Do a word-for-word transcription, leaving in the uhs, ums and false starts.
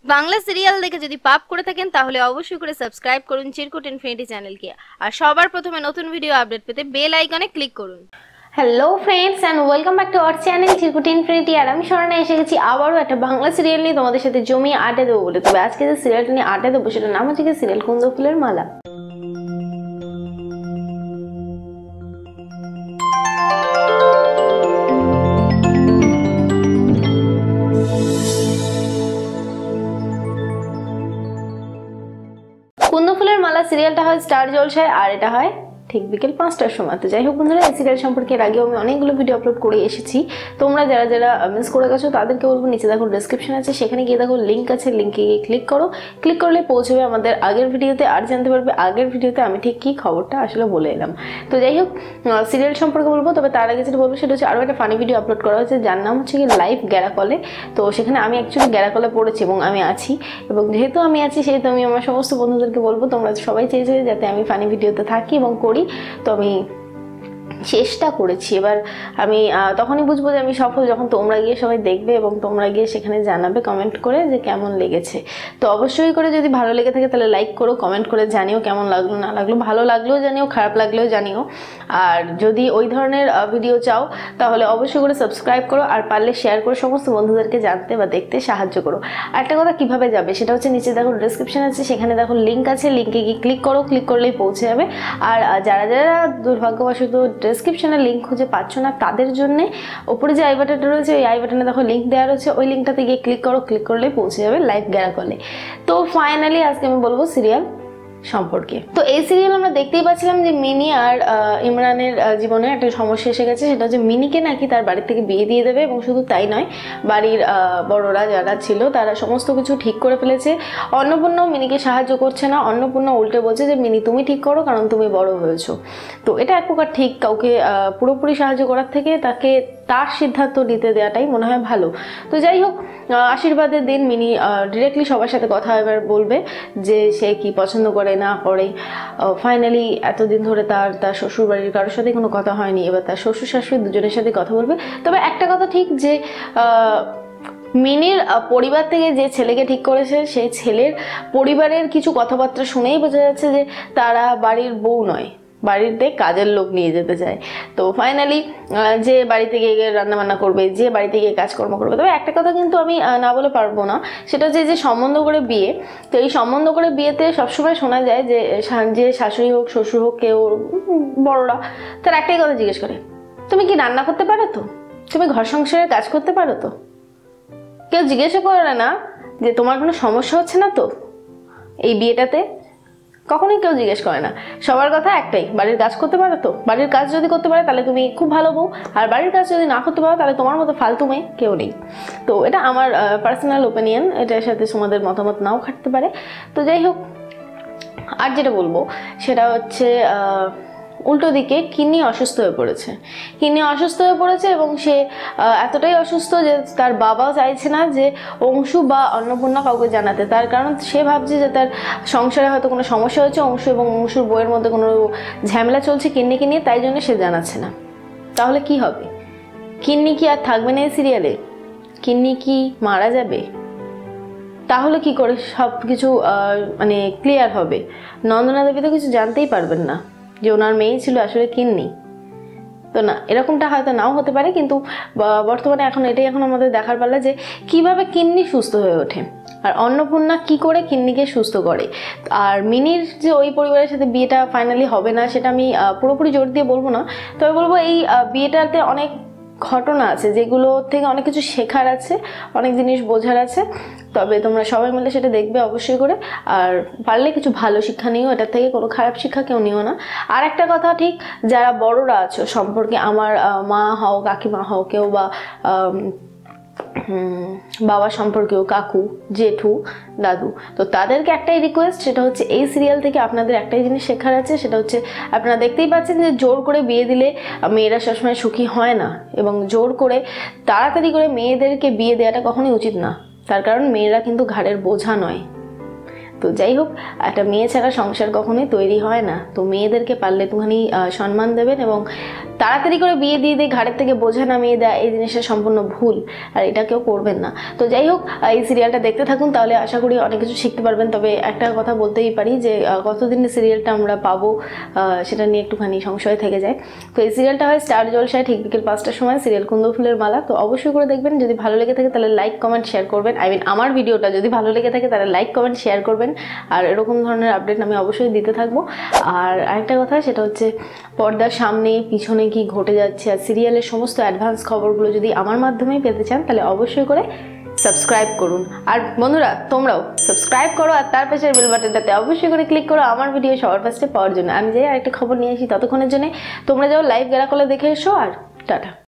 Bangla serial দেখে যদি পাপ করে থাকেন তাহলে অবশ্যই করে সাবস্ক্রাইব করুন চিরকুট ইনফিনিটি চ্যানেলকে আর সবার প্রথমে নতুন ভিডিও আপডেট পেতে বেল আইকনে ক্লিক করুন। Hello friends and welcome back to our channel Chirkut infinity. আর আমি স্মরণে এসে গেছি আবারও একটা বাংলা সিরিয়াল নিয়ে তোমাদের সাথে জমিয়ে আড্ডা দেবো বলে। তবে আজকে যে সিরিয়ালটা নিয়ে আড্ডা দেবো সেটার নাম হচ্ছে সিরিয়াল কুন্দো ফুলের মালা। কুন্দো ফুলের মালা সিরিয়ালটা হয় স্টার জলসায় আর এটা হয় ঠিক বিকেল পাঁচটার সময়। তো যাই হোক বন্ধুরা, এই সিরিয়াল সম্পর্কে এর আগেও আমি অনেকগুলো ভিডিও আপলোড করে এসেছি। তোমরা যারা যারা মিস করে গেছো তাদেরকে বলবো নিচে দেখো ডেসক্রিপশন আছে, সেখানে গিয়ে দেখো লিঙ্ক আছে, লিঙ্কে গিয়ে ক্লিক করো। ক্লিক করলে পৌঁছবে আমাদের আগের ভিডিওতে আর জানতে পারবে আগের ভিডিওতে আমি ঠিক কী খবরটা আসলে বলে এলাম। তো যাই হোক সিরিয়াল সম্পর্কে বলবো, তবে তার আগে যেটা বলবো সেটা হচ্ছে আরও একটা ফানি ভিডিও আপলোড করা হয়েছে যার নাম হচ্ছে কি লাইভ গ্যারাকলে। তো সেখানে আমি অ্যাকচুয়ালি গ্যারাকলে পড়েছি এবং আমি আছি, এবং যেহেতু আমি আছি সেহেতু আমি আমার সমস্ত বন্ধুদেরকে বলবো তোমরা সবাই চেয়েছে যাতে আমি ফানি ভিডিওতে থাকি এবং করি। তো আমি চেষ্টা করেছি, এবার আমি তখনই বুঝবো যে আমি সফল যখন তোমরা গিয়ে সবাই দেখবে এবং তোমরা গিয়ে সেখানে জানাবে কমেন্ট করে যে কেমন লেগেছে। তো অবশ্যই করে যদি ভালো লেগে থাকে তাহলে লাইক করো, কমেন্ট করে জানিও কেমন লাগলো না লাগলো, ভালো লাগলেও জানিও খারাপ লাগলেও জানিও। আর যদি ওই ধরনের ভিডিও চাও তাহলে অবশ্যই করে সাবস্ক্রাইব করো আর পারলে শেয়ার করে সমস্ত বন্ধুদেরকে জানতে বা দেখতে সাহায্য করো। আর একটা কথা কীভাবে যাবে সেটা হচ্ছে নিচে দেখো ডেসক্রিপশন আছে, সেখানে দেখো লিঙ্ক আছে, লিঙ্কে গিয়ে ক্লিক করো, ক্লিক করলেই পৌঁছে যাবে। আর যারা যারা দুর্ভাগ্যবশত ডেসক্রিপশনে লিঙ্ক খুঁজে পাচ্ছ না তাদের জন্য ওপরে যে আই বাটনটা রয়েছে ওই আই বাটনে দেখো লিঙ্ক দেওয়া রয়েছে, ওই লিঙ্কটাতে গিয়ে ক্লিক করো, ক্লিক করলেই পৌঁছে যাবে লাইভ গ্যারাকলে। তো ফাইনালি আজকে আমি বলবো সিরিয়াল সম্পর্কে। তো এই সিরিয়াল আমরা দেখতেই পাচ্ছিলাম যে মিনি আর ইমরানের জীবনে একটা সমস্যা এসে গেছে, সেটা হচ্ছে মিনিকে নাকি তার বাড়ির থেকে বিয়ে দিয়ে দেবে, এবং শুধু তাই নয় বাড়ির বড়রা যারা ছিল তারা সমস্ত কিছু ঠিক করে ফেলেছে। অন্নপূর্ণ মিনিকে সাহায্য করছে না, অন্নপূর্ণ উল্টে বলছে যে মিনি তুমি ঠিক করো কারণ তুমি বড় হয়েছো। তো এটা এক প্রকার ঠিক, কাউকে পুরোপুরি সাহায্য করার থেকে তাকে তার সিদ্ধান্ত নিতে দেওয়াটাই মনে হয় ভালো। তো যাই হোক আশীর্বাদের দিন মিনি ডিরেক্টলি সবার সাথে কথা এবার বলবে যে সে কি পছন্দ করে না করে। ফাইনালি এতদিন ধরে তার তার শ্বশুর বাড়ির কারোর সাথে কোনো কথা হয়নি, এবার তার শ্বশুর শাশুড়ি দুজনের সাথে কথা বলবে। তবে একটা কথা ঠিক যে মিনির পরিবার থেকে যে ছেলেকে ঠিক করেছে সেই ছেলের পরিবারের কিছু কথাবার্তা শুনেই বোঝা যাচ্ছে যে তারা বাড়ির বউ নয়, বাড়িতে কাজের লোক নিয়ে যেতে চায়। তো ফাইনালি যে বাড়িতে গিয়ে রান্নাবান্না করবে, যে বাড়িতে গিয়ে কাজকর্ম করবে। তবে একটা কথা কিন্তু আমি না বলে পারবো না, সেটা হচ্ছে যে সম্বন্ধ করে বিয়ে। তো এই সম্বন্ধ করে বিয়েতে সবসময় শোনা যায় যে যে শাশুড়ি হোক শ্বশুর হোক কেউ বড়রা তার একটাই কথা জিজ্ঞেস করে, তুমি কি রান্না করতে পারো তো, তুমি ঘর সংসারের কাজ করতে পারো তো। কেউ জিজ্ঞাসা করে না যে তোমার কোনো সমস্যা হচ্ছে না তো এই বিয়েটাতে, কখনোই কেউ জিজ্ঞেস করে না। সবার কথা একটাই, বাড়ির কাজ করতে পারো তো। বাড়ির কাজ যদি করতে পারে তাহলে তুমি খুব ভালো বউ, আর বাড়ির কাজ যদি না করতে পারো তাহলে তোমার মতো ফালতু মেয়ে কেউ নেই। তো এটা আমার পার্সোনাল ওপিনিয়ন, এটার সাথে তোমাদের মতামত নাও খাটতে পারে। তো যাই হোক, আর যেটা বলবো সেটা হচ্ছে উল্টো দিকে কিন্নি অসুস্থ হয়ে পড়েছে। কিন্নি অসুস্থ হয়ে পড়েছে এবং সে এতটাই অসুস্থ যে তার বাবাও চাইছে না যে অংশু বা অন্নপূর্ণা কাউকে জানাতে, তার কারণ সে ভাবছে যে তার সংসারে হয়তো কোনো সমস্যা হচ্ছে, অংশু এবং অংশুর বইয়ের মধ্যে কোনো ঝামেলা চলছে কিন্নিকে নিয়ে, তাই জন্য সে জানাচ্ছে না। তাহলে কি হবে? কিন্নি কি আর থাকবে না এই সিরিয়ালে? কিন্নি কি মারা যাবে? তাহলে কি করে সব কিছু মানে ক্লিয়ার হবে? নন্দনা দেবী তো কিছু জানতেই পারবেন না যে ওনার মেয়ে ছিল আসলে কিন্নি। তো না, এরকমটা হয়তো নাও হতে পারে, কিন্তু বর্তমানে এখন এটাই এখন আমাদের দেখার পালা যে কিভাবে কিন্নি সুস্থ হয়ে ওঠে আর অন্নপূর্ণা কি করে কিন্নিকে সুস্থ করে। আর মিনির যে ওই পরিবারের সাথে বিয়েটা ফাইনালি হবে না সেটা আমি পুরোপুরি জোর দিয়ে বলবো না, তবে বলবো এই বিয়েটাতে অনেক ঘটনা আছে যেগুলো থেকে অনেক কিছু শেখার আছে, অনেক জিনিস বোঝার আছে। তবে তোমরা সবাই মিলে সেটা দেখবে অবশ্যই করে, আর পারলে কিছু ভালো শিক্ষা নিও, এটার থেকে কোনো খারাপ শিক্ষা কেউ নিও না। আর একটা কথা ঠিক, যারা বড়রা আছো সম্পর্কে, আমার মা হও কাকিমা হও কেউ, বা বাবা সম্পর্কেও কাকু জেঠু দাদু, তো তাদেরকে একটাই রিকোয়েস্ট, সেটা হচ্ছে এই সিরিয়াল থেকে আপনাদের একটাই জিনিস শেখার আছে, সেটা হচ্ছে আপনারা দেখতেই পাচ্ছেন যে জোর করে বিয়ে দিলে মেয়েরা সবসময় সুখী হয় না, এবং জোর করে তাড়াতাড়ি করে মেয়েদেরকে বিয়ে দেওয়াটা কখনোই উচিত না, তার কারণ মেয়েরা কিন্তু ঘাড়ের বোঝা নয়। তো যাই হোক, একটা মেয়ে ছাড়া সংসার কখনোই তৈরি হয় না। তো মেয়েদেরকে পারলে একটুখানি সম্মান দেবেন এবং তাড়াতাড়ি করে বিয়ে দিয়ে দিয়ে ঘাড়ের থেকে বোঝা নামিয়ে দেয়, এই জিনিসটা সম্পূর্ণ ভুল, আর এটা কেউ করবেন না। তো যাই হোক, এই সিরিয়ালটা দেখতে থাকুন, তাহলে আশা করি অনেক কিছু শিখতে পারবেন। তবে একটা কথা বলতেই পারি যে কতদিনের সিরিয়ালটা আমরা পাবো সেটা নিয়ে একটুখানি সংশয় থেকে যায়। তো এই সিরিয়ালটা হয় স্টার জলসায় ঠিক বিকেল পাঁচটার সময়, সিরিয়াল কুন্দো ফুলের মালা। তো অবশ্যই করে দেখবেন, যদি ভালো লেগে থাকে তাহলে লাইক কমেন্ট শেয়ার করবেন। আই মিন আমার ভিডিওটা যদি ভালো লেগে থাকে তাহলে লাইক কমেন্ট শেয়ার করবেন, আর এরকম ধরনের আপডেট আমি অবশ্যই দিতে থাকবো। আর আরেকটা কথা, সেটা হচ্ছে পর্দার সামনে পিছনে কি ঘটে যাচ্ছে আর সিরিয়ালের সমস্ত অ্যাডভান্স খবরগুলো যদি আমার মাধ্যমেই পেতে চান তাহলে অবশ্যই করে সাবস্ক্রাইব করুন। আর বন্ধুরা, তোমরাও সাবস্ক্রাইব করো আর তার পাশের বেল বাটনটাতে অবশ্যই করে ক্লিক করো আমার ভিডিও সবার ফার্স্টে পাওয়ার জন্য। আমি যাই আরেকটা খবর নিয়ে আসি, ততক্ষণের জন্য তোমরা যাও লাইভ গেরা করলে দেখে এসো, আর টাটা।